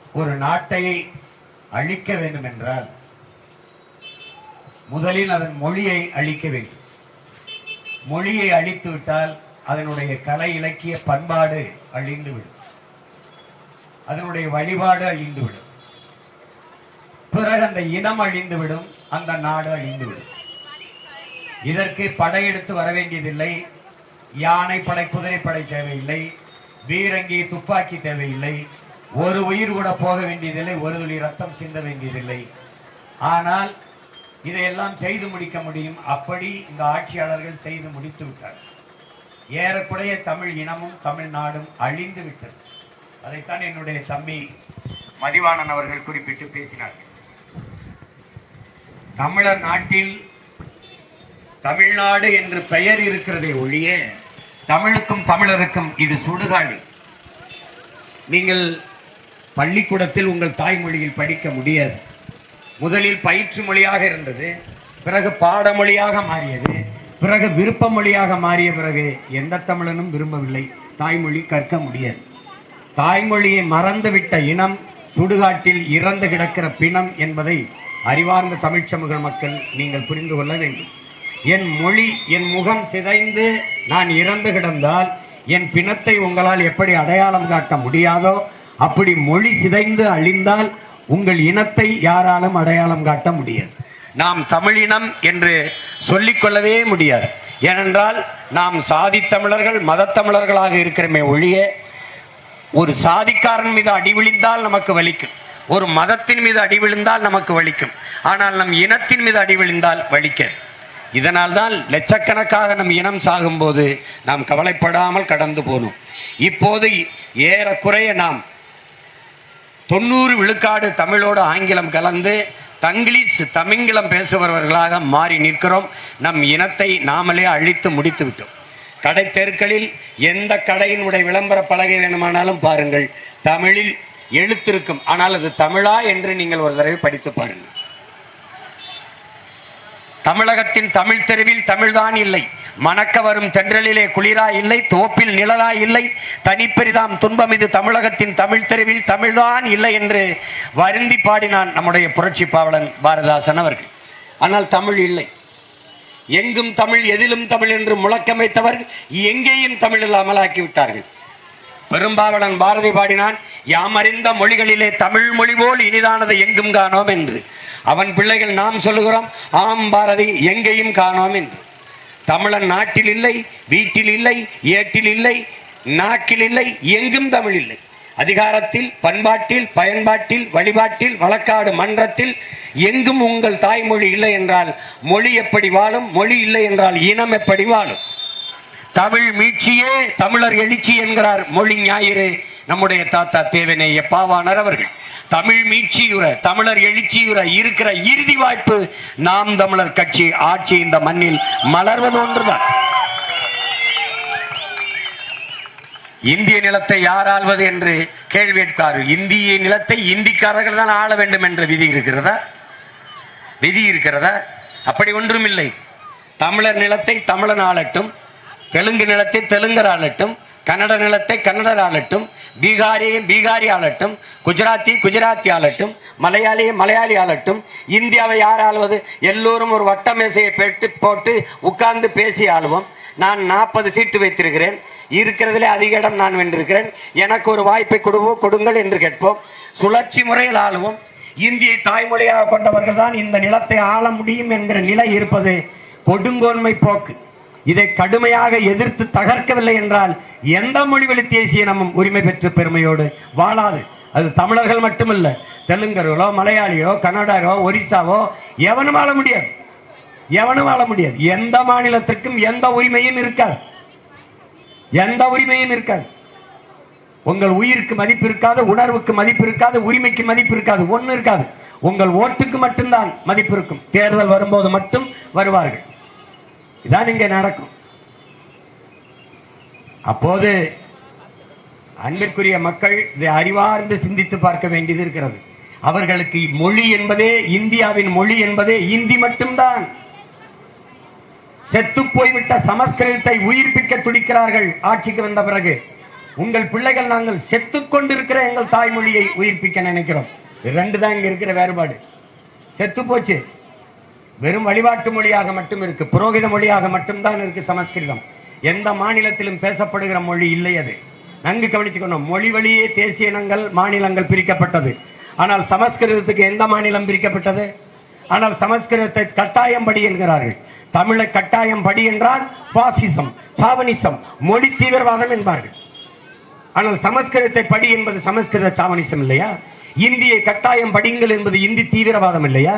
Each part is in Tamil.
ஒரு நாட்டை அழிக்க வேண்டும் என்றால் முதலில் அதன் மொழியை அழிக்க வேண்டும். மொழியை அழித்து விட்டால் அதனுடைய கலை இலக்கிய பண்பாடு அழிந்துவிடும், அதனுடைய வழிபாடு அழிந்துவிடும். பிறகு அந்த இனம் அழிந்துவிடும், அந்த நாடு அழிந்துவிடும். இதற்கு படையெடுத்து வர வேண்டியதில்லை, யானை படை குதிரை படை தேவையில்லை, பீரங்கி துப்பாக்கி தேவையில்லை, ஒரு உயிர் கூட போக வேண்டியதில்லை, ஒரு துளி ரத்தம் சிந்த வேண்டியதில்லை. ஆனால் இதையெல்லாம் செய்து முடிக்க முடியும். அப்படி இந்த ஆட்சியாளர்கள் செய்து முடித்து விட்டார்கள். ஏறக்குறைய தமிழ் இனமும் தமிழ்நாடும் அழிந்து விட்டது. அதைத்தான் என்னுடைய தம்பி மதிவாணன் அவர்கள் குறிப்பிட்டு பேசினார்கள். தமிழர் நாட்டில் தமிழ்நாடு என்று பெயர் இருக்கிறதை ஒழிய தமிழுக்கும் தமிழருக்கும் இது சுடுகாடு. நீங்கள் பள்ளிக்கூடத்தில் உங்கள் தாய்மொழியில் படிக்க முடியாது. முதலில் பயிற்று மொழியாக இருந்தது, பிறகு பாடமொழியாக மாறியது, பிறகு விருப்ப மொழியாக மாறிய பிறகு எந்த தமிழனும் விரும்பவில்லை, தாய்மொழி கற்க முடியாது. தாய்மொழியை மறந்துவிட்ட இனம் சுடுகாட்டில் இறந்து கிடக்கிற பிணம் என்பதை அறிவார்ந்த தமிழ் சமூக மக்கள் நீங்கள் புரிந்து கொள்ள வேண்டும். என் மொழி, என் முகம் சிதைந்து நான் இறந்து கிடந்தால் என் பிணத்தை உங்களால் எப்படி அடையாளம் காட்ட முடியாதோ அப்படி மொழி சிதைந்து அழிந்தால் உங்கள் இனத்தை யாராலும் அடையாளம் காட்ட முடியாது. நாம் தமிழினம் என்று சொல்லிக்கொள்ளவே முடியாது. ஏனென்றால் நாம் சாதி தமிழர்கள் மதத்தமிழர்களாக இருக்கிறமே ஒழிய ஒரு சாதிக்காரன் மீது அடி விழுந்தால் நமக்கு வலிக்கும், ஒரு மதத்தின் மீது அடி விழுந்தால் நமக்கு வலிக்கும். ஆனால் நம் இனத்தின் மீது அடி விழுந்தால் வலிக்க. இதனால் தான் லட்சக்கணக்காக நம் இனம் சாகும்போது நாம் கவலைப்படாமல் கடந்து போனோம். இப்போது ஏறக்குறைய நாம் 90 விழுக்காடு தமிழோடு ஆங்கிலம் கலந்து தங்கிலீஷ் தமிங்கிலம் பேசுபவர்களாக மாறி நிற்கிறோம். நம் இனத்தை நாமளே அழித்து முடித்து விட்டோம். கடை தெருக்களில் எந்த கடையினுடைய விளம்பர பலகை வேணுமானாலும் பாருங்கள், தமிழில் எழுத்திருக்கும். ஆனால் அது தமிழா என்று நீங்கள் ஒரு தடவை படித்து பாருங்கள். தமிழகத்தின் தமிழ் தெருவில் தமிழ்தான் இல்லை, மணக்க வரும் தென்றலிலே குளிரா இல்லை, தோப்பில் நிழலா இல்லை, தனிப்பெரிதாம் துன்பம் இது தமிழகத்தின் தமிழ் தெருவில் தமிழ்தான் இல்லை என்று வருந்தி பாடினான் நம்முடைய புரட்சி பாவலன் பாரதிதாசன் அவர்கள். ஆனால் தமிழ் இல்லை. எங்கும் தமிழ் எதிலும் தமிழ் என்று முழக்கம் வைத்தவர் எங்கேயும் தமிழ் இல்லாமல் ஆக்கிவிட்டார்கள். பெரும்பாவலன் பாரதி பாடினான், யாமறிந்த மொழிகளிலே தமிழ் மொழி போல் இனிதானதை எங்கும் காணோம் என்று. அவன் பிள்ளைகள் நாம் சொல்லுகிறோம், ஆம் பாரதி எங்கேயும் காணோம் என்று. தமிழன் நாட்டில் இல்லை, வீட்டில் இல்லை, ஏட்டில் இல்லை, நாக்கில் இல்லை, எங்கும் தமிழ் இல்லை. அதிகாரத்தில், பண்பாட்டில், பயன்பாட்டில், வழிபாட்டில், வழக்காடு மன்றத்தில் எங்கும் உங்கள் தாய்மொழி இல்லை என்றால் மொழி எப்படி வாழும்? மொழி இல்லை என்றால் இனம் எப்படி வாழும்? தமிழ் மீட்சியே தமிழர் எழுச்சி என்கிறார் மொழி ஞாயிறு நம்முடைய தாத்தா தேவநேய பாவாணர் அவர்கள். தமிழ் மீட்சியுற, தமிழர் எழுச்சியுற இருக்கிற இறுதி வாய்ப்பு நாம் தமிழர் கட்சி ஆட்சி இந்த மண்ணில் மலர்வது ஒன்றுதான். இந்திய நிலத்தை யார் ஆள்வது என்று கேள்வி கேட்காரு. இந்திய நிலத்தை இந்திக்காரர்கள் தான் ஆள வேண்டும் என்ற விதி இருக்கிறதா? விதி இருக்கிறதா? அப்படி ஒன்றும் இல்லை. தமிழர் நிலத்தை தமிழன் ஆளட்டும், தெலுங்கு நிலத்தை தெலுங்கர் ஆளட்டும், கன்னட நிலத்தை கன்னடர் ஆளட்டும், பீகாரியை பீகாரி ஆளட்டும், குஜராத்தி குஜராத்தி ஆளட்டும், மலையாளியை மலையாளி ஆளட்டும். இந்தியாவை யார் ஆளுவது? எல்லோரும் ஒரு வட்ட மேசையை போட்டு உட்கார்ந்து பேசி ஆளுவோம். நான் 40 சீட்டு வைத்திருக்கிறேன், இருக்கிறதுலே அதிக இடம் நான் வென்றிருக்கிறேன், எனக்கு ஒரு வாய்ப்பை கொடுங்கள் என்று கேட்போம். சுழற்சி முறையில் ஆளுவோம். இந்தியை தாய்மொழியாக கொண்டவர்கள் தான் இந்த நிலத்தை ஆள முடியும் என்கிற நிலை இருப்பது கொடுங்கோன்மை போக்கு. இதை கடுமையாக எதிர்த்து தகர்க்கவில்லை என்றால் எந்த மொழி வழி தேசிய இனமும் உரிமை பெற்ற பெருமையோடு வாழாது. அது தமிழர்கள் மட்டுமல்ல, தெலுங்கர்களோ மலையாளியோ கன்னடரோ ஒரிசாவோ எவனும் வாழ முடியாது, எவனும் வாழ முடியாது. எந்த மாநிலத்திற்கும் எந்த உரிமையும் இருக்காது, எந்த உரிமையும் இருக்காது. உங்கள் உயிருக்கு மதிப்பு இருக்காது, உணர்வுக்கு மதிப்பு இருக்காது, உரிமைக்கு மதிப்பு இருக்காது, ஒன்றும் இருக்காது. உங்கள் ஓட்டுக்கு மட்டும்தான் மதிப்பு இருக்கும். தேர்தல் வரும்போது மட்டும் வருவார்கள். இதான் இங்கே நடக்கும். அப்போது அன்பிற்குரிய மக்கள் இதை அறிவார்ந்து சிந்தித்து பார்க்க வேண்டியது இருக்கிறது. அவர்களுக்கு மொழி என்பதே, இந்தியாவின் மொழி என்பதே இந்தி மட்டும்தான். செத்து போய்விட்ட சமஸ்கிருதத்தை உயிர்ப்பிக்க துடிக்கிறார்கள் ஆட்சிக்கு வந்த பிறகு. உங்கள் பிள்ளைகள் நாங்கள் செத்துக் கொண்டிருக்கிற எங்கள் தாய்மொழியை உயிர்ப்பிக்க நினைக்கிறோம். ரெண்டு தான் இங்க இருக்கிற வேறுபாடு. செத்து போச்சு, வெறும் வழிபாட்டு மொழியாக மட்டும் இருக்கு, புரோகித மொழியாக மட்டும்தான் இருக்கு சமஸ்கிருதம். எந்த மாநிலத்திலும் பேசப்படுகிற மொழி இல்லை. அது நன்கு கவனிச்சுக்கணும். மொழி வழியே தேசிய இனங்கள் மாநிலங்கள் பிரிக்கப்பட்டது. ஆனால் சமஸ்கிருதத்துக்கு எந்த மாநிலம் பிரிக்கப்பட்டது? ஆனால் சமஸ்கிருதத்தை கட்டாயம் படி என்கிறார்கள். தமிழை கட்டாயம் படி என்றால் பாசிசம், சாவனிசம், மொழி தீவிரவாதம் என்பார்கள். ஆனால் சமஸ்கிருதத்தை படி என்பது சமஸ்கிருத சாவனிசம் இல்லையா? இந்தியை கட்டாயம் படிங்கள் என்பது இந்தி தீவிரவாதம் இல்லையா?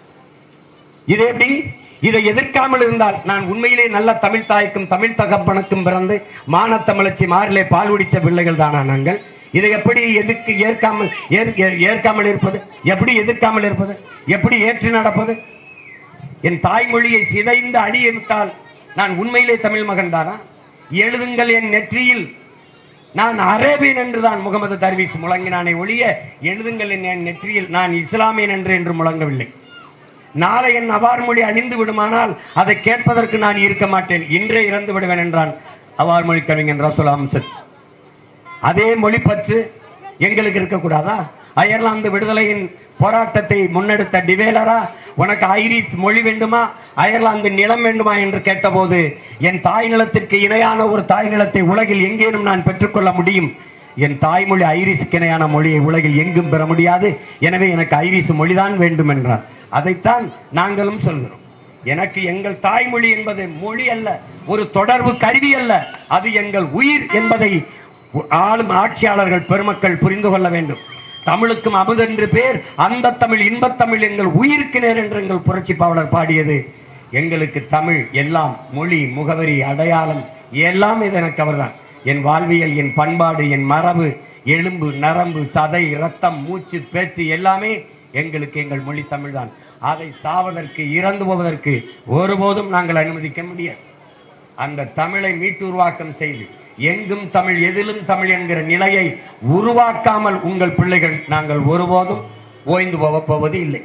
இது எப்படி? இதை எதிர்க்காமல் இருந்தால் நான் உண்மையிலே நல்ல தமிழ் தாய்க்கும் தமிழ் தகப்பனுக்கும் பிறந்து மானத்தமிழச்சி மாறிலே பால் குடிச்ச பிள்ளைகள் தானா நாங்கள்? இதை எப்படி எதிர்க்கு ஏற்காமல் இருப்பது? எப்படி எதிர்க்காமல் இருப்பது? எப்படி ஏற்று நடப்பது? என் தாய்மொழியை சிதைந்து அழிய விட்டால் நான் உண்மையிலே தமிழ் மகன் தானா? எழுதுங்கள் என் நெற்றியில் நான் அரேபியன் என்றுதான் முகமது தர்வீஸ் முழங்கினானே ஒழிய எழுதுங்கள் என் நெற்றியில் நான் இஸ்லாமியன் என்று முழங்கவில்லை. நாளை என் அவார் மொழி அணிந்து விடுமானால் அதை கேட்பதற்கு நான் இருக்க மாட்டேன், இன்றே இறந்து விடுவேன் என்றான் அவார் மொழி கவிஞன் ரசூல் அம்சத். அதே மொழி பற்று எங்களுக்கு இருக்கக்கூடாதா? அயர்லாந்து விடுதலையின் போராட்டத்தை முன்னெடுத்த டிவேலரா உனக்கு ஐரிஷ் மொழி வேண்டுமா, அயர்லாந்து நிலம் வேண்டுமா என்று கேட்டபோது என் தாய் நிலத்திற்கு இணையான ஒரு தாய் நிலத்தை உலகில் எங்கேனும் நான் பெற்றுக்கொள்ள முடியும், என் தாய்மொழி ஐரிஷுக்கு இணையான மொழியை உலகில் எங்கும் பெற முடியாது, எனவே எனக்கு ஐரிஷ் மொழிதான் வேண்டும் என்றார். அதைத்தான் நாங்களும் சொல்கிறோம். எனக்கு எங்கள் தாய்மொழி என்பது மொழி அல்ல, ஒரு தொடர்பு கருவி அல்ல, அது எங்கள் உயிர் என்பதை ஆளும் ஆட்சியாளர்கள் பெருமக்கள் புரிந்து கொள்ள வேண்டும். தமிழுக்கும் அமுதென்று பேர், அந்த தமிழ் இன்பத்தமிழ் எங்கள் உயிருக்கு நேர் என்று எங்கள் புரட்சி பாவலர் பாடியது. எங்களுக்கு தமிழ் எல்லாம், மொழி, முகவரி, அடையாளம் எல்லாம் இது எனக்கு அவர்தான். என் வாழ்வியல், என் பண்பாடு, என் மரபு, எலும்பு, நரம்பு, சதை, ரத்தம், மூச்சு, பேச்சு எல்லாமே எங்களுக்கு எங்கள் மொழி தமிழ் தான். அதை சாவதற்கு, இறந்து போவதற்கு ஒருபோதும் நாங்கள் அனுமதிக்க முடியாது. அந்த தமிழை மீட்டுருவாக்கம் செய்து எங்கும் தமிழ், எதிலும் தமிழ் என்கிற நிலையை உருவாக்காமல் உங்கள் பிள்ளைகள் நாங்கள் ஒருபோதும் ஓய்ந்து போவது இல்லை.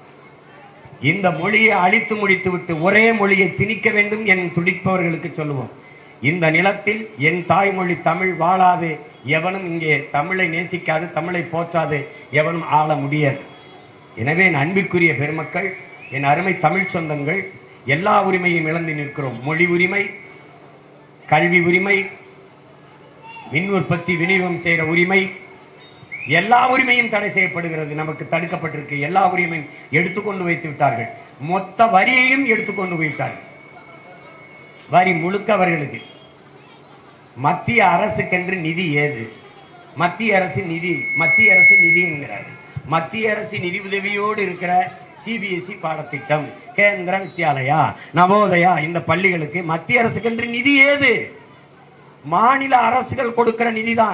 இந்த மொழியை அழித்து முடித்து விட்டு ஒரே மொழியை திணிக்க வேண்டும் என் துடிப்பவர்களுக்கு சொல்லுவோம், இந்த நிலத்தில் என் தாய்மொழி தமிழ் வாழாது, எவனும் இங்கே தமிழை நேசிக்காது, தமிழை போற்றாது எவனும் ஆள முடியாது. எனவே என் அன்பிற்குரிய பெருமக்கள், என் அருமை தமிழ் சொந்தங்கள், எல்லா உரிமையும் இழந்து நிற்கிறோம். மொழி உரிமை, கல்வி உரிமை, மின் உற்பத்தி விநியோகம் செய்கிற உரிமை, எல்லா உரிமையும் தடை செய்யப்படுகிறது. நமக்கு தடுக்கப்பட்டிருக்கு. எல்லா உரிமையும் எடுத்துக்கொண்டு வைத்து விட்டார்கள். மொத்த வரியையும் எடுத்துக்கொண்டு போய்விட்டார்கள். வரி முழுக்க அவர்களுக்கு. மத்திய அரசுக்கென்று நிதி ஏது? மத்திய அரசு நிதி என்கிறார்கள். மத்திய அரசு நிதி உதவியோடு இருக்கிற சிபிஎஸ்இ பாடத்திட்டம், கேந்திர வித்யாலயா, நவோதயா, இந்த பள்ளிகளுக்கு மத்திய அரசுக்கென்று நிதி ஏது? மாநில அரசுகள் கொடுக்கிற நிதிதான்.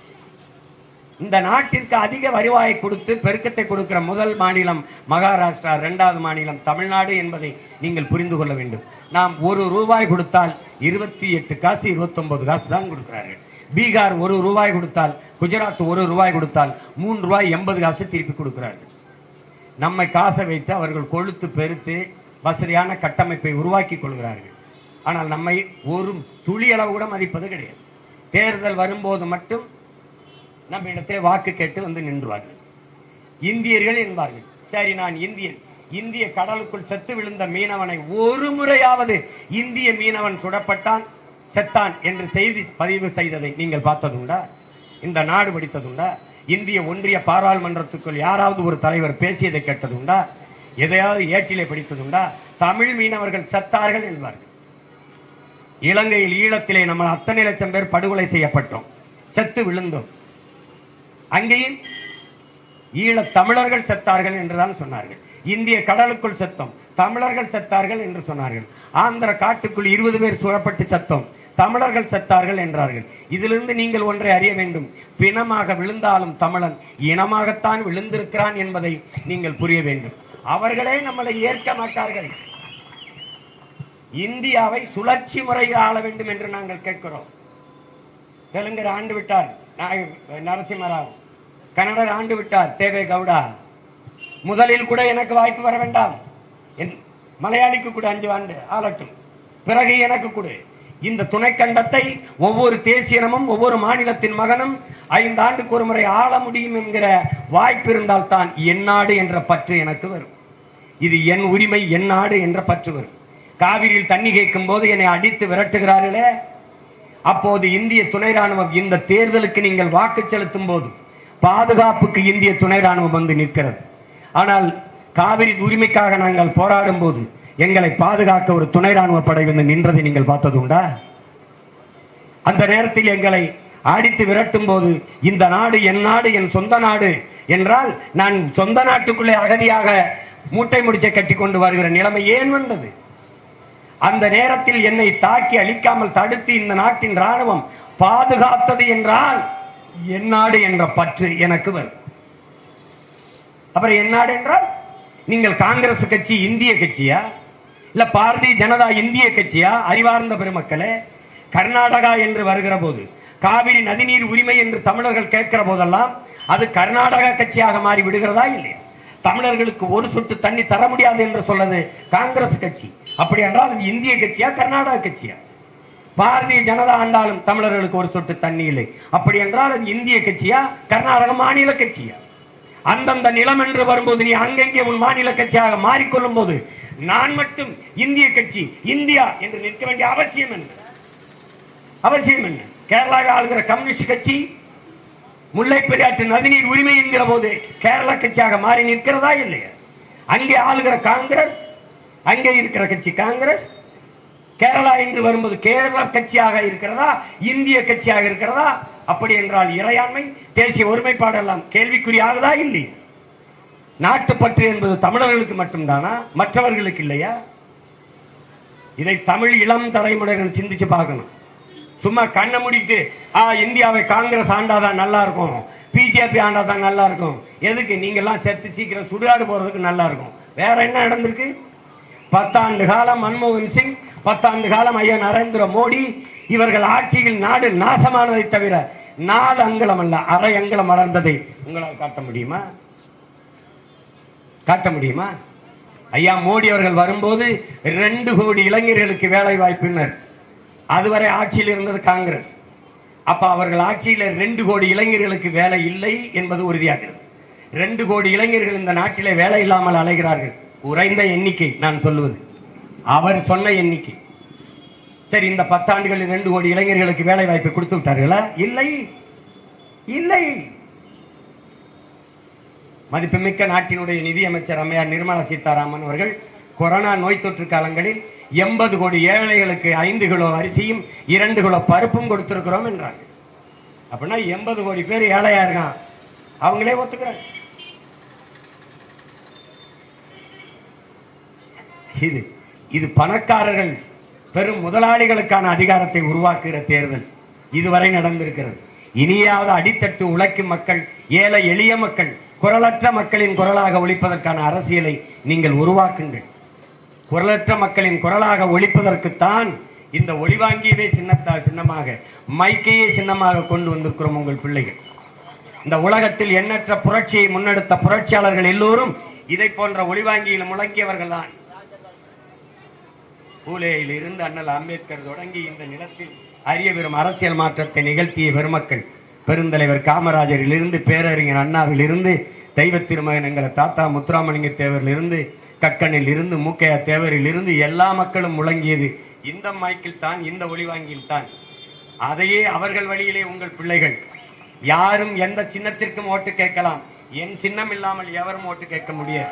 இந்த நாட்டிற்கு அதிக வருவாயை கொடுத்து பெருக்கத்தை கொடுக்கிற முதல் மாநிலம் மகாராஷ்டிரா, இரண்டாவது மாநிலம் தமிழ்நாடு என்பதை நீங்கள் புரிந்து கொள்ள வேண்டும். நாம் ₹1 கொடுத்தால் 28 காசு 29 காசு தான் கொடுக்கிறார்கள். பீகார் ₹1 கொடுத்தால், குஜராத் ₹1 கொடுத்தால் ₹3.80 திருப்பி கொடுக்கிறார்கள். நம்மை காசை வைத்து அவர்கள் கொழுத்து பெருத்து வசதியான கட்டமைப்பை உருவாக்கி கொள்கிறார்கள். ஆனால் நம்மை ஒரு துளி அளவு கூட மதிப்பது கிடையாது. தேர்தல் வரும்போது மட்டும் நம்ம இடத்திலே வாக்கு கேட்டு வந்து நின்றுவார்கள். இந்தியர்கள் என்பார்கள். சரி, நான் இந்தியன். இந்திய கடலுக்குள் செத்து விழுந்த மீனவனை ஒரு முறையாவது இந்திய மீனவன் சுடப்பட்டான், செத்தான் என்று செய்தி பதிவு செய்ததை நீங்கள் பார்த்ததுண்டா? இந்த நாடு படித்ததுண்டா? இந்திய ஒன்றிய பாராளுமன்றத்துக்குள் யாராவது ஒரு தலைவர் பேசியதை கேட்டதுண்டா? எதையாவது ஏட்டிலே படித்ததுண்டா? தமிழ் மீனவர்கள் செத்தார்கள் என்பார்கள். இலங்கையில், ஈழத்திலே நம்ம அத்தனை லட்சம் பேர் படுகொலை செய்யப்பட்டோம், செத்து விழுந்தோம். அங்கேயும் ஈழ தமிழர்கள் செத்தார்கள் என்றுதான் சொன்னார்கள். இந்திய கடலுக்குள் செத்தோம், தமிழர்கள் செத்தார்கள் என்று சொன்னார்கள். ஆந்திர காட்டுக்குள் 20 பேர் சுடப்பட்டு செத்தோம், தமிழர்கள் செத்தார்கள் என்றார்கள். இதிலிருந்து நீங்கள் ஒன்றை அறிய வேண்டும். பிணமாக விழுந்தாலும் தமிழன் இனமாகத்தான் விழுந்திருக்கிறான் என்பதை நீங்கள் புரிய வேண்டும். அவர்களே நம்மளை ஏற்க மாட்டார்கள். இந்தியாவை சுழற்சி முறையில் ஆள வேண்டும் என்று நாங்கள் கேட்கிறோம். தெலுங்கர் ஆண்டு விட்டார் நரசிம்மராவ், கன்னடர் ஆண்டு விட்டார் தேவே கவுடா. முதலில் கூட எனக்கு வாய்ப்பு வர வேண்டாம், மலையாளிக்கு கூட 5 ஆண்டு ஆளட்டும், பிறகு எனக்கு கொடு. இந்த துணைக்கண்டத்தை ஒவ்வொரு தேசியனமும் ஒவ்வொரு மாநிலத்தின் மகனும் 5 ஆண்டுக்கு ஒரு முறை ஆள முடியும் என்கிற வாய்ப்பு இருந்தால் தான் என் நாடு என்ற பற்று எனக்கு வரும். இது என் உரிமை, என் நாடு என்ற பற்று வரும். காவிரியில் தண்ணி கேட்கும் போது என்னை அடித்து விரட்டுகிறார்களே, அப்போது இந்திய துணை ராணுவம் இந்த தேர்தலுக்கு நீங்கள் வாக்கு செலுத்தும் போது பாதுகாப்புக்கு இந்திய துணை ராணுவம் வந்து நிற்கிறது. ஆனால் காவிரி உரிமைக்காக நாங்கள் போராடும் போது எங்களை பாதுகாக்க ஒரு துணை ராணுவ படை வந்து நின்றதை நீங்கள் பார்த்தது உண்டா? அந்த நேரத்தில் எங்களை அடித்து விரட்டும் போது இந்த நாடு என் நாடு, என் சொந்த நாடு என்றால் நான் சொந்த நாட்டுக்குள்ளே அகதியாக மூட்டை முடிச்சை கட்டி கொண்டு வருகிற நிலைமை ஏன் வந்தது? அந்த நேரத்தில் என்னை தாக்கி அழிக்காமல் தடுத்து இந்த நாட்டின் ராணுவம் பாதுகாத்தது என்றால் என் நாடு என்ற பற்று எனக்கு வரும். அப்புறம் என் நாடு என்றால் நீங்கள் காங்கிரஸ் கட்சி இந்திய கட்சியா, இல்ல பாரதிய ஜனதா இந்திய கட்சியா? அறிவார்ந்த பெருமக்களே, கர்நாடகா என்று வருகிற போது, காவிரி நதிநீர் உரிமை என்று தமிழர்கள் கேட்கிற போதெல்லாம் அது கர்நாடகா கட்சியாக மாறி விடுகிறதா இல்லையா? தமிழர்களுக்கு ஒரு சொட்டு தண்ணி தர முடியாது என்று சொல்லது காங்கிரஸ் கட்சி. அப்படி என்றால் அது இந்திய கட்சியா கர்நாடகா கட்சியா? பாரதிய ஜனதா ஆண்டாலும் தமிழர்களுக்கு ஒரு சொட்டு தண்ணி இல்லை. அப்படி என்றால் அது இந்திய கட்சியா கர்நாடக மாநில கட்சியா? அந்தந்த நிலம் என்று வரும்போது நீ அங்கங்கே உன் மாநில கட்சியாக மாறிக்கொள்ளும் போது நான் மட்டும் இந்திய கட்சி இந்தியா என்று நிற்க வேண்டிய அவசியம் என்ன? அவசியம் என்ன? கேரளாவில் ஆளுகிற கம்யூனிஸ்ட் கட்சி முல்லை பெரியாற்று நதிநீர் உரிமை என்கிற போது கேரளா கட்சியாக மாறி நிற்கிறதா இல்லையா? அங்கே ஆளுகிற காங்கிரஸ், அங்கே இருக்கிற கட்சி காங்கிரஸ், கேரளா என்று வரும்போது கேரளா கட்சியாக இருக்கிறதா இந்திய கட்சியாக இருக்கிறதா? அப்படி என்றால் இறையாண்மை தேசிய ஒருமைப்பாடு எல்லாம் கேள்விக்குறியாகதா இல்லையா? நாட்டுப்பற்று என்பது தமிழர்களுக்கு மட்டும்தானா, மற்றவர்களுக்கு இல்லையா? இதை தமிழ் இளம் தலைமுறைகள் சிந்திச்சு பார்க்கணும். சும்மா கண்ணை முடிட்டு இந்தியாவை காங்கிரஸ் ஆண்டாதான் நல்லா இருக்கும், பிஜேபி ஆண்டாதான் நல்லா இருக்கும். எதுக்கு? நீங்க எல்லாம் செத்து சீக்கிரம் சுடுகாடு போறதுக்கு நல்லா இருக்கும். வேற என்ன நடந்திருக்கு? 10 ஆண்டு காலம் மன்மோகன் சிங், 10 ஆண்டு காலம் ஐயா நரேந்திர மோடி, இவர்கள் ஆட்சியில் நாடு நாசமானதை தவிர 4 அங்குலம் அல்ல அரை அங்குலம் வளர்ந்ததை உங்களால் காட்ட முடியுமா? காட்ட முடியுமா? ஐயா மோடி அவர்கள் வரும்போது 2 கோடி இளைஞர்களுக்கு வேலை வாய்ப்பினர். அதுவரை ஆட்சியில் இருந்தது காங்கிரஸ். அப்ப அவர்கள் ஆட்சியில் 2 கோடி இளைஞர்களுக்கு வேலை இல்லை என்பது உறுதியாகிறது. 2 கோடி இளைஞர்கள் இந்த நாட்டிலே வேலை இல்லாமல் அலைகிறார்கள். குறைந்த எண்ணிக்கை நான் சொல்லுவது, அவர் சொன்ன எண்ணிக்கை. சரி, இந்த 10 ஆண்டுகளில் 2 கோடி இளைஞர்களுக்கு வேலை வாய்ப்பை கொடுத்து விட்டார்களா? இல்லை, இல்லை. மதிப்புமிக்க நாட்டினுடைய நிதியமைச்சர் அம்மையார் நிர்மலா சீதாராமன் அவர்கள் கொரோனா நோய் தொற்று காலங்களில் 80 கோடி ஏழைகளுக்கு 5 கிலோ அரிசியும் 2 கிலோ பருப்பும் கொடுத்திருக்கிறோம் என்றாங்க. அப்படின்னா 80 கோடி பேர் ஏழையா இருக்கான், அவங்களே ஒத்துக்கிறாங்க. இது பணக்காரர்கள் பெரும் முதலாளிகளுக்கான அதிகாரத்தை உருவாக்குகிற தேர்தல் இதுவரை நடந்திருக்கிறது. இனியாவது அடித்தட்டு உழைக்கும் மக்கள், ஏழை எளிய மக்கள், குரலற்ற மக்களின் குரலாக ஒழிப்பதற்கான அரசியலை நீங்கள் உருவாக்குங்கள். குரலற்ற மக்களின் குரலாக ஒழிப்பதற்குத்தான் இந்த ஒளிவாங்கியவே சின்னமாக, மைக்கையே சின்னமாக கொண்டு வந்திருக்கிறோம் உங்கள் பிள்ளைகள். இந்த உலகத்தில் எண்ணற்ற புரட்சியை முன்னெடுத்த புரட்சியாளர்கள் எல்லோரும் இதை போன்ற ஒளிவாங்கியில் முழங்கியவர்கள் தான். பூலேயில் இருந்து அண்ணல் அம்பேத்கர் தொடங்கி இந்த நிலத்தில் அரிய பெரும் அரசியல் மாற்றத்தை நிகழ்த்திய பெருமக்கள், பெருந்தலைவர் காமராஜரில் இருந்து பேரறிஞர் அண்ணாவில் இருந்து தெய்வ திருமகன் எங்கள் தாத்தா முத்துராமலிங்க தேவரில் இருந்து கக்கனில் இருந்து மூக்கையா தேவரில் இருந்து எல்லா மக்களும் முழங்கியது இந்த மைக்கில் தான், இந்த ஒளிவாங்கியில் தான். அதையே அவர்கள் வழியிலே உங்கள் பிள்ளைகள் யாரும் எந்த சின்னத்திற்கும் ஓட்டு கேட்கலாம். என் சின்னம் இல்லாமல் எவரும் ஓட்டு கேட்க முடியாது.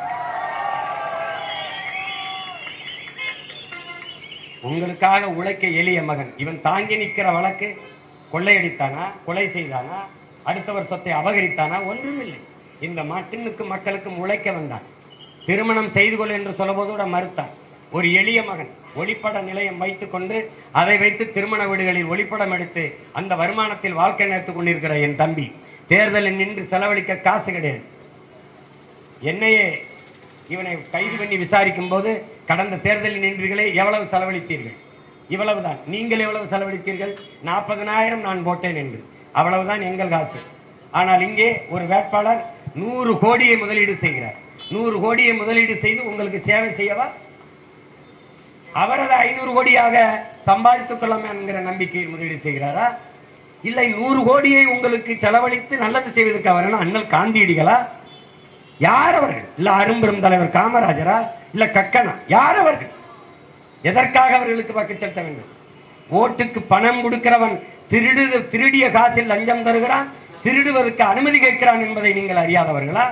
உங்களுக்காக உழைக்க எளிய மகன் இவன் தாங்கி நிற்கிற வழக்கு கொள்ளையடித்தானா, கொலை செய்தானா, அடுத்தவர் சொத்தை அபகரித்தானா? ஒன்றுமில்லை. இந்த நாட்டினுக்கு மக்களுக்கும் உழைக்க வந்தான். திருமணம் செய்து கொள் என்று சொல்லும்போது மறுத்தான். ஒரு எளிய மகன் ஒளிப்பட நிலையம் வைத்துக் கொண்டு அதை வைத்து திருமண வீடுகளில் ஒளிப்படம் எடுத்து அந்த வருமானத்தில் வாழ்க்கை நடத்திக் கொண்டிருக்கிற என் தம்பி தேர்தலில் நின்று செலவழிக்க காசு கிடையாது. என்னையே இவனை கைது பண்ணி விசாரிக்கும் போது கடந்த தேர்தலில் நின்றீர்களே எவ்வளவு செலவழித்தீர்கள்? இவ்வளவுதான். நீங்கள் எவ்வளவு செலவழித்தீர்கள்? 40,000 நான் போட்டேன் என்று. அவ்வளவுதான் எங்கள் காசு. ஆனால் இங்கே ஒரு வேட்பாளர் 100 கோடியை முதலீடு செய்கிறார். 100 கோடியை முதலீடு செய்து உங்களுக்கு சேவை செய்யவா? அவரது 500 கோடியாக சம்பாதித்துக் கொள்ளலாம் என்கிற நம்பிக்கையில் முதலீடு செய்கிறாரா? இல்லை 100 கோடியை உங்களுக்கு செலவழித்து நல்லது செய்வதற்கு அவர் அண்ணல் காந்தியடிகளா? யார் அவர்கள்? இல்ல அரும்பெரும் தலைவர் காமராஜரா? இல்ல கக்கனா? யார் அவர்கள்? எதற்காக அவர்களுக்கு வாக்கு செலுத்த வேண்டும்? ஓட்டுக்கு பணம் கொடுக்கிறவன் திருடிய காசில் லஞ்சம் தருகிறான், திருடுவதற்கு அனுமதி கேட்கிறான் என்பதை நீங்கள் அறியாதவர்களா?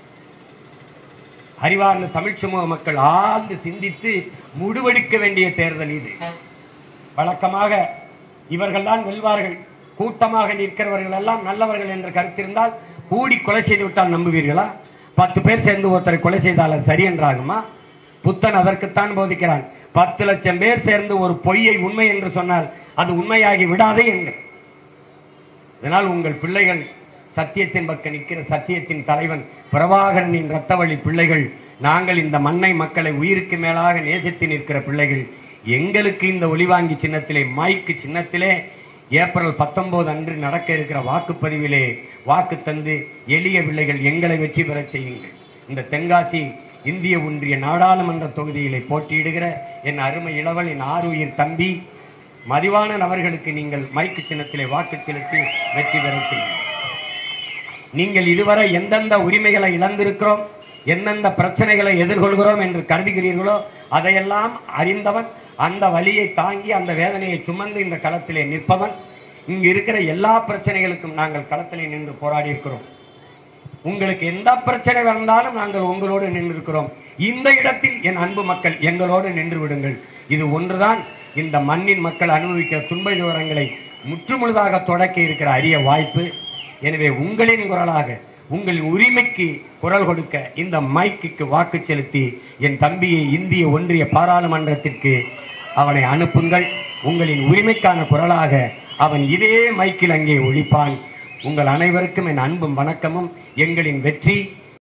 அறிவார்ந்த தமிழ் சமூக மக்கள் ஆழ்ந்து சிந்தித்து முடிவெடுக்க வேண்டிய தேர்தல் இது. வழக்கமாக இவர்கள் தான் வெல்வார்கள், கூட்டமாக நிற்கிறவர்கள் எல்லாம் நல்லவர்கள் என்ற கருத்திருந்தால் கூடி கொலை செய்து விட்டால் நம்புவீர்களா? 10 பேர் சேர்ந்து ஒருத்தரை கொலை செய்தால் சரி என்றாகுமா? புத்தன் அதற்குத்தான் போதிக்கிறான். 10 லட்சம் பேர் சேர்ந்து ஒரு பொய்யை உண்மை என்று சொன்னால் அது உண்மையாகி விடாதே என்று. இதனால் உங்கள் பிள்ளைகள் சத்தியத்தின் பக்கம் நிற்கிற சத்தியத்தின் தலைவன் பிரபாகரனின் ரத்தவழி பிள்ளைகள், நாங்கள் இந்த மண்ணை மக்களை உயிருக்கு மேலாக நேசித்து நிற்கிற பிள்ளைகள். எங்களுக்கு இந்த ஒளிவாங்கி சின்னத்திலே, மைக்கு சின்னத்திலே ஏப்ரல் 19 அன்று நடக்க இருக்கிற வாக்குப்பதிவிலே வாக்கு தந்து எளிய பிள்ளைகள் எங்களை வெற்றி பெற செய்யுங்கள். இந்த தென்காசி இந்திய ஒன்றிய நாடாளுமன்ற தொகுதியிலே போட்டியிடுகிற என் அருமை இளவல், என் ஆருயிர் தம்பி மதிவாணன் அவர்களுக்கு நீங்கள் மைக்கு சின்னத்திலே வாக்கு செலுத்தி வெற்றி பெற செய்யுங்கள். நீங்கள் இதுவரை எந்தெந்த உரிமைகளை இழந்திருக்கிறோம், எந்தெந்த பிரச்சனைகளை எதிர்கொள்கிறோம் என்று கருதுகிறீர்களோ அதையெல்லாம் அறிந்தவன், அந்த வலியை தாங்கி அந்த வேதனையை சுமந்து இந்த களத்திலே நிற்பவன். இங்கு இருக்கிற எல்லா பிரச்சனைகளுக்கும் நாங்கள் களத்திலே நின்று போராடி இருக்கிறோம். உங்களுக்கு எந்த பிரச்சனை வந்தாலும் நாங்கள் உங்களோடு நின்றிருக்கிறோம். இந்த இடத்தில் என் அன்பு மக்கள் எங்களோடு நின்று விடுங்கள். இது ஒன்றுதான் இந்த மண்ணின் மக்கள் அனுபவிக்கிற துன்ப விவரங்களை முற்றுமுழுதாக தொடக்க இருக்கிற அரிய வாய்ப்பு. எனவே உங்களின் குரலாக, உங்களின் உரிமைக்கு குரல் கொடுக்க இந்த மைக்கு வாக்கு செலுத்தி என் தம்பியை இந்திய ஒன்றிய பாராளுமன்றத்திற்கு அவனை அனுப்புங்கள். உங்களின் உரிமைக்கான குரலாக அவன் இதே மைக்கில் அங்கே ஒழிப்பான். உங்கள் அனைவருக்கும் என் அன்பும் வணக்கமும். எங்களின் வெற்றி